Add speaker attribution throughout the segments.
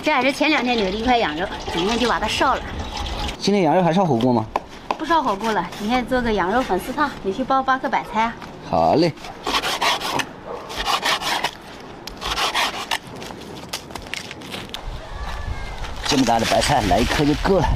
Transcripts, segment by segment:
Speaker 1: 这还是前2天留的一块羊肉，今天就把它烧了。
Speaker 2: 今天羊肉还烧火锅吗？
Speaker 1: 不烧火锅了，今天做个羊肉粉丝汤，你去包8颗白菜啊。
Speaker 2: 好嘞。这么大的白菜，来1颗就够了。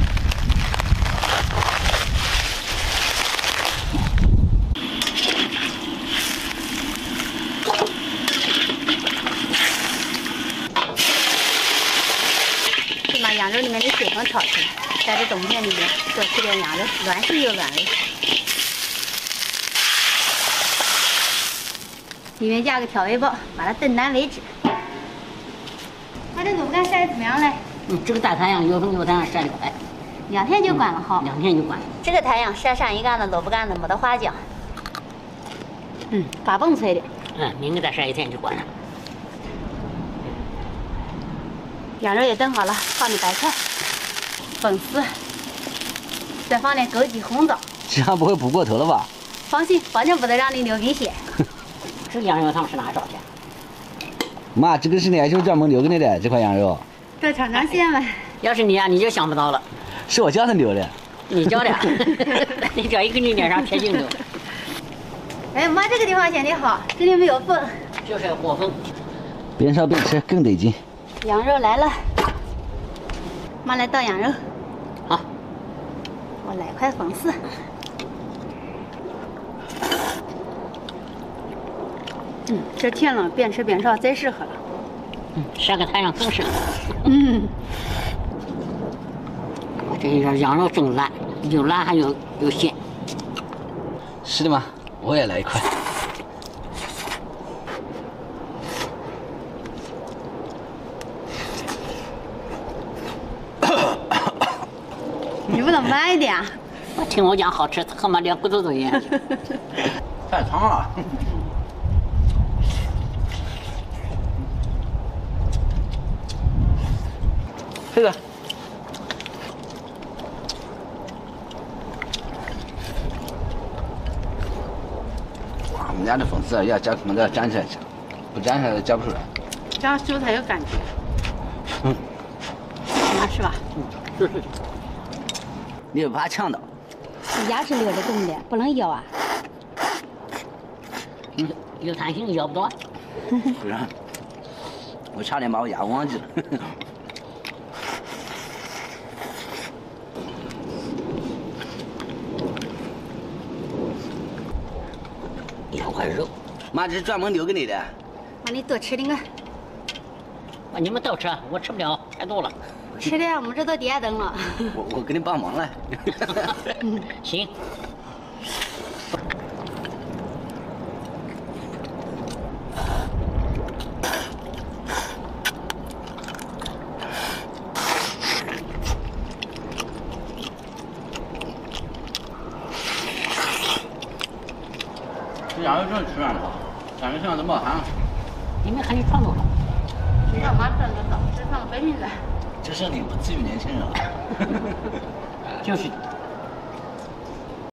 Speaker 1: 先把羊肉里面的水分炒出来，在这冬天里面多吃点羊肉，软是有软味。里面加个调味包，把它炖烂为止。它这萝卜干晒得怎么样嘞？
Speaker 3: 这个大太阳有风有太阳晒得快
Speaker 1: ，2天就管了哈。
Speaker 3: 2天就管了。
Speaker 1: 这个太阳晒上一干的萝卜干子没得花讲。发蹦脆的。
Speaker 3: 明天再晒1天就管了。
Speaker 1: 羊肉也炖好了，放点白菜、粉丝，再放点枸杞、红枣。
Speaker 2: 这样不会补过头了吧？
Speaker 1: 放心，保证不得让你流鼻血。
Speaker 3: 这羊肉汤是哪找去？
Speaker 2: 妈，这个是奶舅专门留给你的这块羊肉。
Speaker 1: 多尝尝鲜吧。
Speaker 3: 要是你啊，你就想不到了。
Speaker 2: 是我叫他留的。
Speaker 3: 你教的，你这一给你脸上贴镜头。
Speaker 1: 哎妈，这个地方显得好，这里没有缝。
Speaker 3: 就是火风。
Speaker 2: 边烧边吃更得劲。
Speaker 1: 羊肉来了，妈来倒羊肉。
Speaker 3: 好，
Speaker 1: 我来块粉丝。这天冷，边吃边烧最适合了。
Speaker 3: 晒个太阳更适合。我这羊肉真烂，又烂还有鲜。
Speaker 2: 是的吗？我也来1块。
Speaker 1: 你不能慢一点啊！
Speaker 3: 我听我讲好吃，他妈连骨头都咽下去。
Speaker 2: 太长了。这个。哇，我们家的粉丝啊，要加可能都要粘起来吃，不粘起来加不出来。
Speaker 1: 这样修才有感觉。是吧？
Speaker 3: 是。
Speaker 2: 你也不怕呛到？
Speaker 1: 牙齿留着动的，不能咬啊。
Speaker 3: 有弹性，咬不断。
Speaker 2: 不然，我差点把我牙忘记了。
Speaker 3: 2块肉，
Speaker 2: 妈，这是专门留给你的。
Speaker 1: 妈，你多吃点个。
Speaker 3: 你们都吃，我吃不了，太多了。
Speaker 1: 吃的我们这都点灯了。
Speaker 2: 我给你帮忙了。
Speaker 3: 行。
Speaker 2: 这羊肉真是吃软的，感觉像都冒汗了。
Speaker 3: 你们看你创作好。
Speaker 1: 谁让妈赚个早，吃上个白命的。
Speaker 2: 这身体不至于年轻人了。
Speaker 3: 就是。